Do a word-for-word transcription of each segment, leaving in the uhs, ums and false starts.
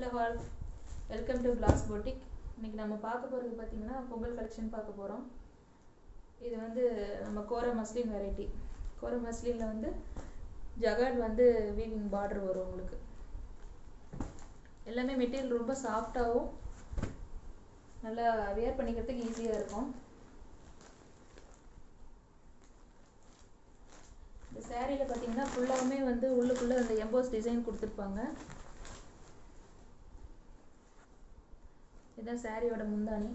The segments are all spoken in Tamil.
ஹலோ ஆல், வெல்கம் டு பிளாஸ் பொட்டிக். இன்னைக்கு நம்ம பார்க்க போகிறது பார்த்தீங்கன்னா பொங்கல் கலெக்ஷன் பார்க்க போகிறோம். இது வந்து நம்ம கோரா மஸ்லின் வெரைட்டி. கோரா மஸ்லினில் வந்து ஜகாட் வந்து வீவிங் பார்டர் வரும். உங்களுக்கு எல்லாமே மெட்டீரியல் ரொம்ப சாஃப்டாகவும் நல்லா வேர் பண்ணிக்கிறதுக்கு ஈஸியாக இருக்கும். இந்த சேரீயில் பார்த்தீங்கன்னா ஃபுல்லாகவுமே வந்து உள்ளுக்குள்ளே அந்த எம்போஸ் டிசைன் கொடுத்துருப்பாங்க. இதுதான் சாரியோட முந்தானி.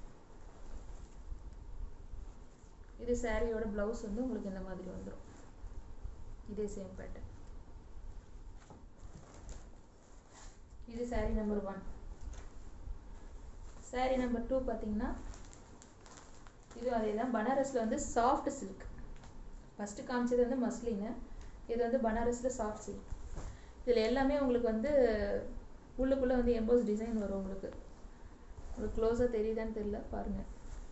இது சாரியோட ப்ளவுஸ் வந்து உங்களுக்கு இந்த மாதிரி வந்துடும். இதே சேம் பேட்டர்ன். இது sari number one. Sari number two பார்த்தீங்கன்னா இது அதே தான். பனாரஸில் வந்து சாஃப்ட் சில்க். ஃபஸ்ட்டு காமிச்சது வந்து மஸ்லின்னு, இது வந்து பனாரஸில் சாஃப்ட் சில்க். இதில் எல்லாமே உங்களுக்கு வந்து உள்ளுக்குள்ளே வந்து எம்போஸ் டிசைன் வரும். உங்களுக்கு உங்களுக்கு க்ளோஸாக தெரியுதான்னு தெரியல, பாருங்கள்.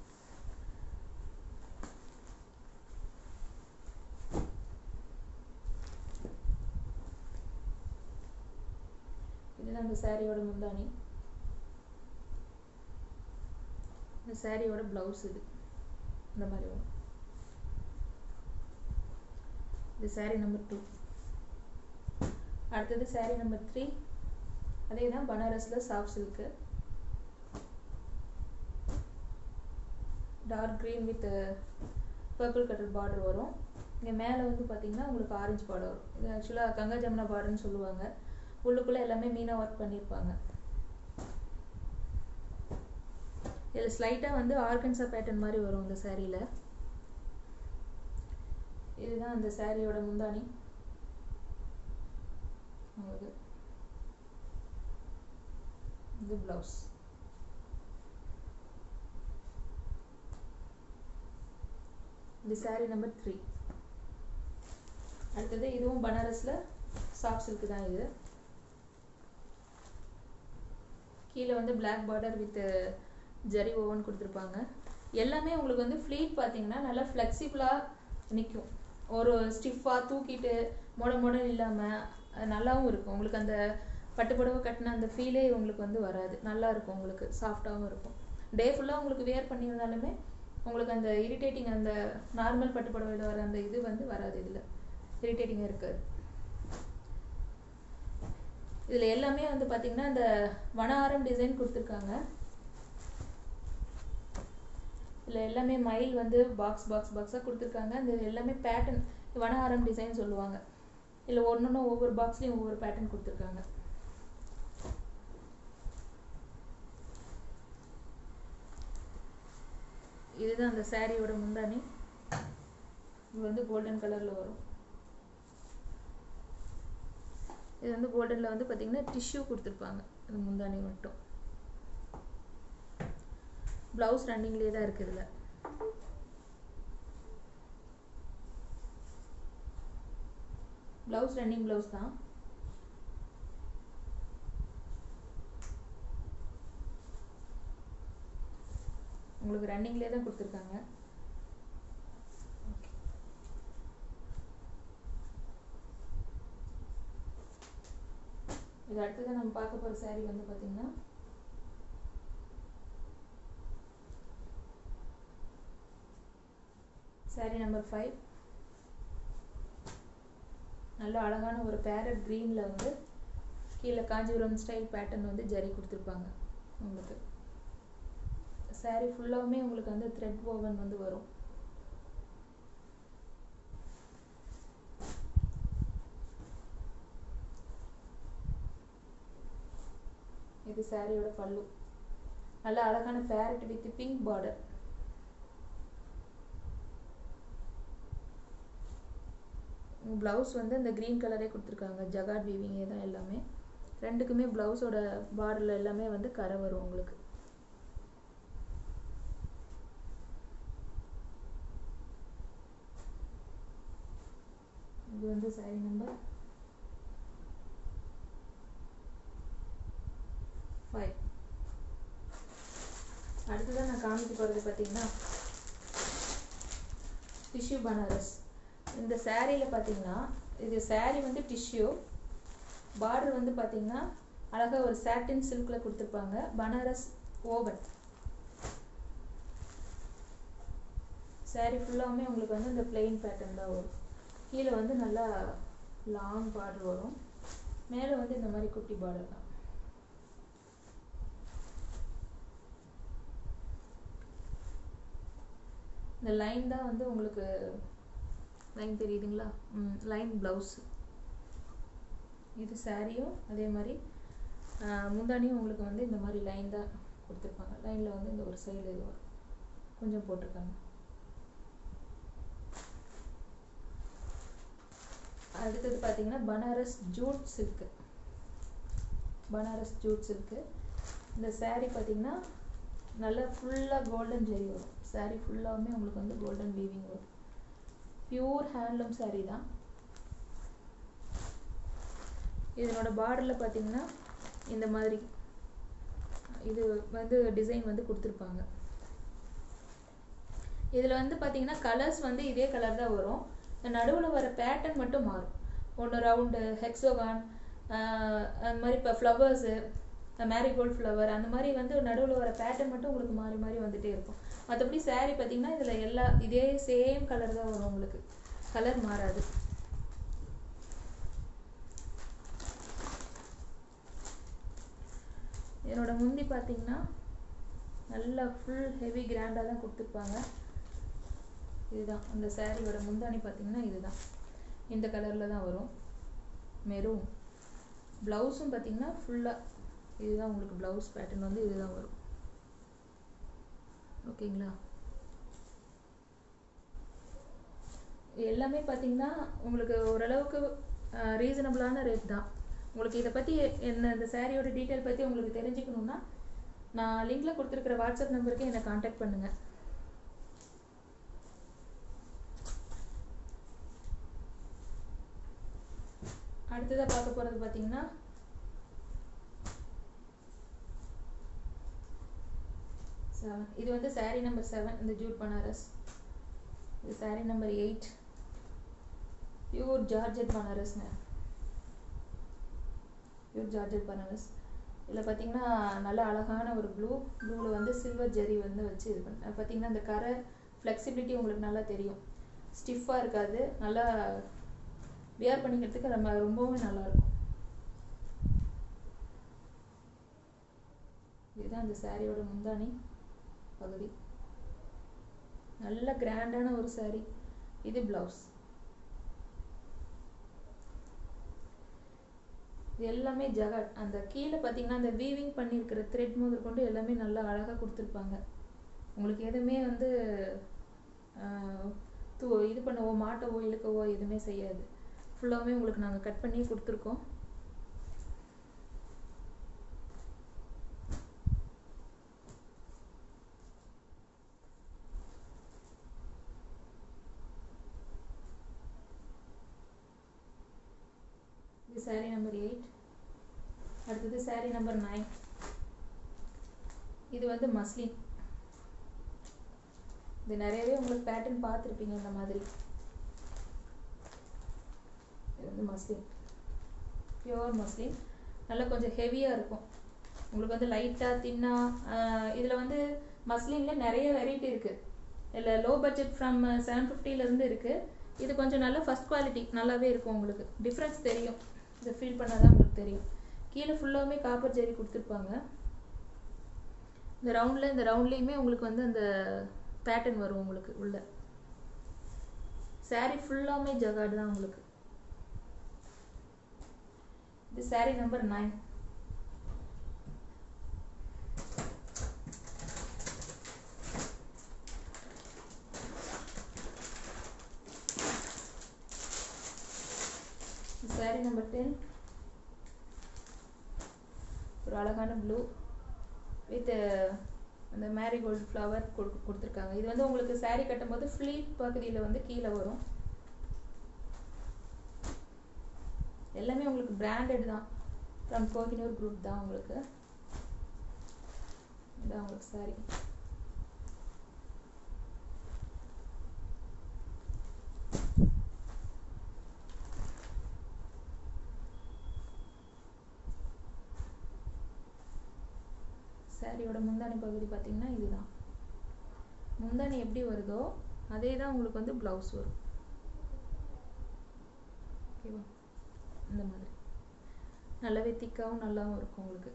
இதுதான் அந்த சாரியோட முந்தானி. இந்த சாரியோட ப்ளவுஸ் இது இந்த மாதிரி வரும். இது சாரி நம்பர் டூ. அடுத்தது சாரி நம்பர் த்ரீ. அதே தான், பனாரஸில் soft silk. Dark green with purple cutter border வரும். இங்கே மேலே வந்து பார்த்தீங்கன்னா உங்களுக்கு ஆரஞ்சு பார்டர் வரும். இது ஆக்சுவலாக கங்கா ஜமுனா பார்டர்னு சொல்லுவாங்க. உள்ளுக்குள்ளே எல்லாமே மீனா ஒர்க் பண்ணியிருப்பாங்க. இதில் ஸ்லைட்டாக வந்து ஆர்கன்சா பேட்டர்ன் மாதிரி வரும் இந்த சாரியில். இதுதான் அந்த சாரியோட முந்தானி. உங்களுக்கு இது ப்ளவுஸ். இது சாரி நம்பர் த்ரீ. அடுத்தது இதுவும் பனாரஸில் சாஃப்ட் சில்க் தான். இது கீழே வந்து black border with zari woven கொடுத்துருப்பாங்க. எல்லாமே உங்களுக்கு வந்து ஃப்ளீட் பார்த்தீங்கன்னா நல்லா ஃப்ளெக்சிபிளாக நிற்கும். ஒரு ஸ்டிஃபாக தூக்கிட்டு மொட மொடன்னு இல்லாமல் நல்லாவும் இருக்கும். உங்களுக்கு அந்த பட்டுப்புடவை கட்டின அந்த ஃபீலே உங்களுக்கு வந்து வராது. நல்லா இருக்கும். உங்களுக்கு சாஃப்டாகவும் இருக்கும். டே ஃபுல்லாக உங்களுக்கு வேர் பண்ணியிருந்தாலுமே உங்களுக்கு அந்த இரிட்டேட்டிங், அந்த நார்மல் பட்டுப்புடவையில் வர அந்த இது வந்து வராது. இதில் இரிட்டேட்டிங்காக இருக்காது. இதில் எல்லாமே வந்து பார்த்தீங்கன்னா இந்த வனஆரம் டிசைன் கொடுத்துருக்காங்க. இதில் எல்லாமே மயில் வந்து பாக்ஸ் பாக்ஸ் பாக்ஸாக கொடுத்துருக்காங்க. இந்த எல்லாமே பேட்டர்ன் வனஆரம் டிசைன் சொல்லுவாங்க. இதில் ஒன்று ஒன்று ஒவ்வொரு பாக்ஸ்லேயும் ஒவ்வொரு பேட்டர்ன் கொடுத்துருக்காங்க. இதுதான் அந்த சாரியோட முந்தானி. இது வந்து கோல்டன் கலரில் வரும். இது வந்து கோல்டனில் வந்து பார்த்தீங்கன்னா டிஷ்யூ கொடுத்துருப்பாங்க. அது முந்தானி மட்டும். ப்ளவுஸ் ரன்னிங்லேயே தான் இருக்குது. இதில் ப்ளவுஸ் ரன்னிங் ப்ளவுஸ் தான். உங்களுக்கு ரன்னிங்லேயே தான் கொடுத்துருக்காங்க. இது அடுத்தது நம்ம பார்க்க போகிற சாரீ வந்து பார்த்தீங்கன்னா சாரீ நம்பர் ஃபைவ். நல்ல அழகான ஒரு பேரட் க்ரீனில் வந்து கீழே காஞ்சிபுரம் ஸ்டைல் பேட்டர்ன் வந்து ஜரி கொடுத்துருப்பாங்க. உங்களுக்கு சாரீ ஃபுல்லாகவுமே உங்களுக்கு வந்து த்ரெட் ஓவன் வந்து வரும். இது சாரியோட பல்லு. நல்ல அழகான parrot with pink border. Blouse வந்து இந்த க்ரீன் கலரே கொடுத்துருக்காங்க. ஜகாட் வீவிங்கே தான் எல்லாமே. ரெண்டுக்குமே ப்ளவுஸோட பார்டரில் எல்லாமே வந்து கரை வரும் உங்களுக்கு. இது வந்து சாரி நம்பர் ஃபைவ். அடுத்ததான் நான் காமிக்க போகிறது பார்த்தீங்கன்னா டிஷ்யூ பனாரஸ். இந்த சாரியில் பார்த்தீங்கன்னா இது சாரி வந்து டிஷ்யூ, பார்டர் வந்து பார்த்தீங்கன்னா அழகாக ஒரு சாட்டின் சில்கில் கொடுத்துருப்பாங்க. பனாரஸ் ஓவன் சாரீ ஃபுல்லாகவுமே உங்களுக்கு வந்து இந்த பிளெயின் பேட்டர்ன் தான் வரும். கீழே வந்து நல்லா லாங் பார்டர் வரும், மேலே வந்து இந்த மாதிரி குட்டி பார்டர் தான். இந்த லைன் தான் வந்து உங்களுக்கு லைன் தெரியுதுங்களா? ம் லைன் ப்ளவுஸ். இது சாரியும் அதே மாதிரி முந்தானியும் உங்களுக்கு வந்து இந்த மாதிரி லைன் தான் கொடுத்துருப்பாங்க. லைனில் வந்து இந்த ஒரு சைடு இது வரும், கொஞ்சம் போட்டிருக்காங்க. அடுத்தது பார்த்தீங்கன்னா Banaras jute silk. Banaras jute silk இந்த சாரீ பார்த்தீங்கன்னா நல்லா ஃபுல்லாக கோல்டன் ஜெரி வரும். சாரீ ஃபுல்லாகவுமே உங்களுக்கு வந்து கோல்டன் வீவிங் வரும். பியூர் ஹேண்ட்லூம் சாரீ தான். இதனோட பார்டரில் பார்த்தீங்கன்னா இந்த மாதிரி இது வந்து டிசைன் வந்து கொடுத்துருப்பாங்க. இதில் வந்து பார்த்தீங்கன்னா கலர்ஸ் வந்து இதே கலர் தான் வரும். நடுவில் வர பேட்டர்ன் மட்டும் மாறும். ஒன்று ரவுண்டு, ஹெக்ஸோகான், அந்த மாதிரி இப்போ ஃப்ளவர்ஸு, மேரிகோல்டு ஃப்ளவர், அந்த மாதிரி வந்து நடுவில் வர பேட்டர்ன் மட்டும் உங்களுக்கு மாறி மாறி வந்துகிட்டே இருக்கும். மற்றபடி சாரீ பார்த்தீங்கன்னா இதில் எல்லா இதே சேம் கலர் தான் வரும், உங்களுக்கு கலர் மாறாது. என்னோட முந்தி பார்த்தீங்கன்னா நல்லா ஃபுல் ஹெவி கிராண்டாக தான் கொடுத்துருப்பாங்க. இதுதான் அந்த சாரியோட முந்தானி பார்த்தீங்கன்னா இதுதான் இந்த கலரில் தான் வரும், மெரூன். ப்ளவுஸும் பார்த்தீங்கன்னா ஃபுல்லாக இதுதான் உங்களுக்கு ப்ளவுஸ் பேட்டர்ன் வந்து இதுதான் வரும். ஓகேங்களா? எல்லாமே பார்த்தீங்கன்னா உங்களுக்கு ஓரளவுக்கு ரீசனபிளான ரேட் தான். உங்களுக்கு இதை பற்றி என்ன இந்த சாரியோட டீட்டெயில் பற்றி உங்களுக்கு தெரிஞ்சுக்கணுன்னா நான் லிங்கில் கொடுத்துருக்குற வாட்ஸ்அப் நம்பருக்கு என்னை காண்டாக்ட் பண்ணுங்கள். அடுத்ததாக பார்க்க போகிறது பார்த்தீங்கன்னா செவன். இது வந்து சாரீ நம்பர் செவன். இந்த ஜூட் பனாரஸ். இது sari number eight. Pure georgette பனாரஸ்ங்க. Pure georgette Banaras. இதில் பார்த்தீங்கன்னா நல்ல அழகான ஒரு ப்ளூ ப்ளூவில் வந்து சில்வர் ஜெரி வந்து வச்சு இது பண்ண பார்த்தீங்கன்னா இந்த கரை ஃப்ளெக்சிபிலிட்டி உங்களுக்கு நல்லா தெரியும். ஸ்டிஃபாக இருக்காது, நல்லா வியர் பண்ணிக்கிறதுக்கு ரொம்ப ரொம்பவும் நல்லாயிருக்கும். இதுதான் அந்த சாரியோட முந்தானி பகுதி. நல்ல கிராண்டான ஒரு சாரி. இது ப்ளவுஸ். இது எல்லாமே ஜகாட். அந்த கீழே பார்த்தீங்கன்னா அந்த வீவிங் பண்ணியிருக்கிற த்ரெட் முதல் கொண்டு எல்லாமே நல்லா அழகாக கொடுத்துருப்பாங்க. உங்களுக்கு எதுவுமே வந்து தூ இது பண்ணவோ மாட்டவோ இழுக்கவோ எதுவுமே செய்யாது. ஃபுல்லாகவே உங்களுக்கு நாங்கள் கட் பண்ணி கொடுத்துருக்கோம். இது சாரீ நம்பர் எயிட். அடுத்தது சாரீ நம்பர் நைன். இது வந்து மஸ்லின். இது நிறையவே உங்களுக்கு பேட்டர்ன் பார்த்துருப்பீங்க இந்த மாதிரி. இது வந்து மஸ்லின், பியூர் மஸ்லின். நல்லா கொஞ்சம் ஹெவியாக இருக்கும். உங்களுக்கு வந்து லைட்டாக தின்னாக இதில் வந்து மஸ்லினில் நிறைய வெரைட்டி இருக்குது. இதில் லோ பட்ஜெட் ஃப்ரம் செவன் ஃபிஃப்டிலேருந்து இருக்குது. இது கொஞ்சம் நல்ல ஃபஸ்ட் குவாலிட்டி நல்லாவே இருக்கும். உங்களுக்கு டிஃப்ரென்ஸ் தெரியும், இதை ஃபீல் பண்ணால் தான் உங்களுக்கு தெரியும். கீழே ஃபுல்லாகவுமே காப்பர் ஜெரி கொடுத்துருப்பாங்க. இந்த ரவுண்டில் இந்த ரவுண்ட்லேயுமே உங்களுக்கு வந்து அந்த பேட்டர்ன் வரும் உங்களுக்கு உள்ள. சாரீ ஃபுல்லாகவுமே ஜகாடு தான் உங்களுக்கு. இது sari number nine. Sari number ten. ஒரு அழகான ப்ளூ வித் அந்த மேரிகோல்டு ஃப்ளவர் கொடுத்துருக்காங்க. இது வந்து உங்களுக்கு சாரீ கட்டும்போது ஃப்ளீட் பகுதியில் வந்து கீழே வரும். எல்லாமே உங்களுக்கு பிராண்டட் தான், ஃப்ரம் கோஹினூர் குரூப் தான் உங்களுக்கு. இதான் உங்களுக்கு சாரீ. சாரியோட முந்தானி பகுதி பார்த்தீங்கன்னா இதுதான். முந்தானி எப்படி வருதோ அதே தான் உங்களுக்கு வந்து ப்ளவுஸ் வரும். ஓகேவா? இந்த மாதிரி நல்லாவே திக்காகவும் நல்லாவும் இருக்கும் உங்களுக்கு.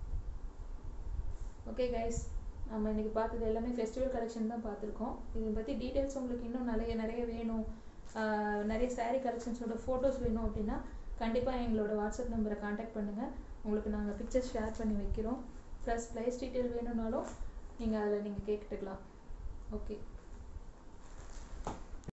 ஓகே கைஸ், நம்ம இன்றைக்கி பார்த்தது எல்லாமே ஃபெஸ்டிவல் கலெக்ஷன் தான் பார்த்துருக்கோம். இதை பற்றி டீட்டெயில்ஸ் உங்களுக்கு இன்னும் நிறைய நிறைய வேணும், நிறைய சாரீ கலெக்ஷன்ஸோட ஃபோட்டோஸ் வேணும் அப்படின்னா கண்டிப்பாக எங்களோட வாட்ஸ்அப் நம்பரை காண்டாக்ட் பண்ணுங்கள். உங்களுக்கு நாங்கள் பிக்சர்ஸ் ஷேர் பண்ணி வைக்கிறோம். ப்ளஸ் ப்ரைஸ் டீட்டெயில் வேணும்னாலும் நீங்கள் அதில் நீங்கள் கேட்டுக்கலாம். ஓகே.